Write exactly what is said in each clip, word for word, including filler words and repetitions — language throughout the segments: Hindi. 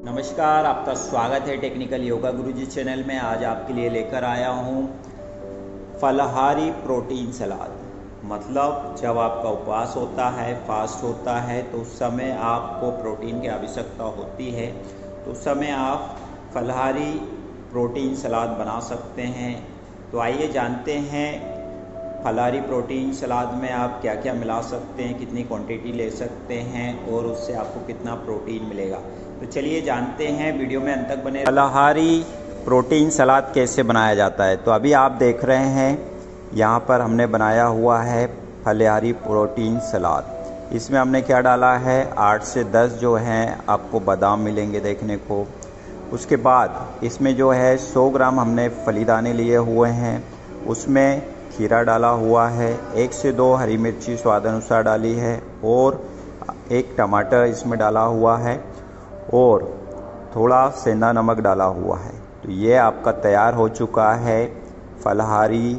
नमस्कार, आपका स्वागत है टेक्निकल योगा गुरुजी चैनल में। आज आपके लिए लेकर आया हूँ फलाहारी प्रोटीन सलाद। मतलब जब आपका उपवास होता है, फास्ट होता है, तो उस समय आपको प्रोटीन की आवश्यकता होती है, तो उस समय आप फलाहारी प्रोटीन सलाद बना सकते हैं। तो आइए जानते हैं फलाहारी प्रोटीन सलाद में आप क्या क्या मिला सकते हैं, कितनी क्वांटिटी ले सकते हैं और उससे आपको कितना प्रोटीन मिलेगा। तो चलिए जानते हैं, वीडियो में अंत तक बने। फलाहारी प्रोटीन सलाद कैसे बनाया जाता है, तो अभी आप देख रहे हैं यहाँ पर हमने बनाया हुआ है फलाहारी प्रोटीन सलाद। इसमें हमने क्या डाला है, आठ से दस जो हैं आपको बादाम मिलेंगे देखने को। उसके बाद इसमें जो है सौ ग्राम हमने फलीदाने लिए हुए हैं, उसमें खीरा डाला हुआ है, एक से दो हरी मिर्ची स्वाद अनुसार डाली है और एक टमाटर इसमें डाला हुआ है और थोड़ा सेंधा नमक डाला हुआ है। तो ये आपका तैयार हो चुका है फलाहारी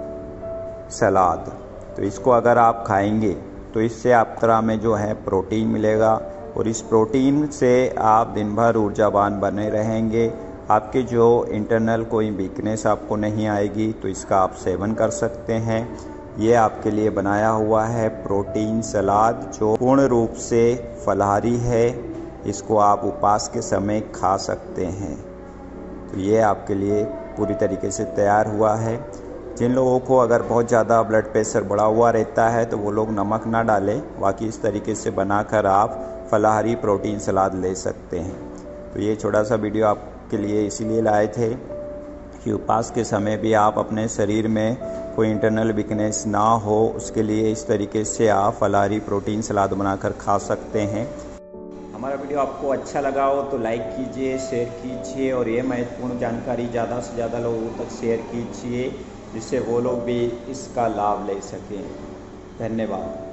सलाद। तो इसको अगर आप खाएंगे तो इससे आप तरह में जो है प्रोटीन मिलेगा और इस प्रोटीन से आप दिन भर ऊर्जावान बने रहेंगे। आपके जो इंटरनल कोई वीकनेस आपको नहीं आएगी, तो इसका आप सेवन कर सकते हैं। ये आपके लिए बनाया हुआ है प्रोटीन सलाद जो पूर्ण रूप से फलाहारी है। इसको आप उपवास के समय खा सकते हैं। तो ये आपके लिए पूरी तरीके से तैयार हुआ है। जिन लोगों को अगर बहुत ज़्यादा ब्लड प्रेशर बढ़ा हुआ रहता है तो वो लोग नमक ना डालें, बाकी इस तरीके से बनाकर आप फलाहारी प्रोटीन सलाद ले सकते हैं। तो ये छोटा सा वीडियो आपके लिए इसीलिए लाए थे कि उपवास के समय भी आप अपने शरीर में कोई इंटरनल वीकनेस ना हो, उसके लिए इस तरीके से आप फलाहारी प्रोटीन सलाद बनाकर खा सकते हैं। हमारा वीडियो आपको अच्छा लगा हो तो लाइक कीजिए, शेयर कीजिए और ये महत्वपूर्ण जानकारी ज़्यादा से ज़्यादा लोगों तक शेयर कीजिए, जिससे वो लोग भी इसका लाभ ले सकें। धन्यवाद।